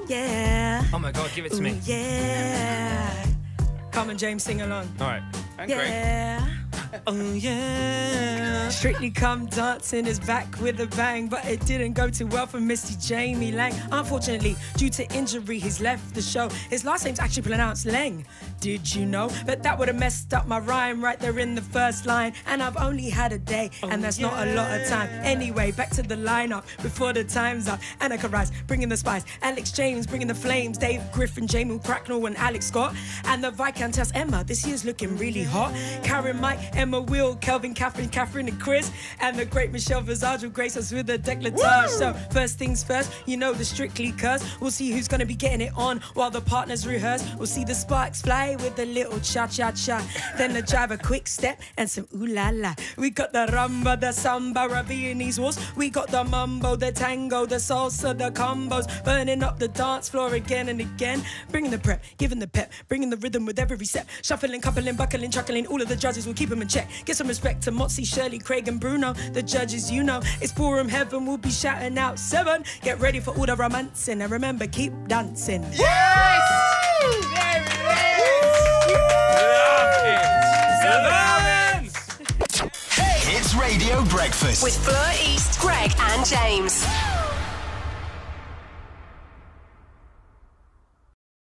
yeah. Oh my God, give it to me. Ooh, yeah. Come on, James, sing along. All right. And Yeah. Oh yeah. Strictly Come Dancing is back with a bang, but it didn't go too well for Misty Jamie Lang. Unfortunately, due to injury, he's left the show. His last name's actually pronounced Lang. Did you know? But that would have messed up my rhyme right there in the first line. And I've only had a day, and that's not a lot of time. Anyway, back to the lineup before the time's up. Annika Rice bringing the spice, Alex James bringing the flames, Dave Griffin, Jamie Cracknell, and Alex Scott, and the Viscountess Emma. This year's looking really hot. Karen, Mike, Emma, Will, Kelvin, Catherine, and Chris, and the great Michelle Visage will grace us with a decolletage. So first things first, you know the Strictly curse. We'll see who's gonna be getting it on while the partners rehearse. We'll see the sparks fly with a little cha-cha-cha, then the drive a quick step and some ooh-la-la. We got the rumba, the samba, a Viennese waltz. We got the mambo, the tango, the salsa, the combos, burning up the dance floor again and again. Bringing the prep, giving the pep, bringing the rhythm with every step. Shuffling, coupling, buckling, chuckling, all of the judges will keep them in check. Give some respect to Motzi, Shirley, Craig and Bruno, the judges, you know. It's ballroom heaven, we'll be shouting out 7. Get ready for all the romancing and remember, keep dancing. Yes! There it is! Hits Radio Breakfast With Fleur East, Greg and James.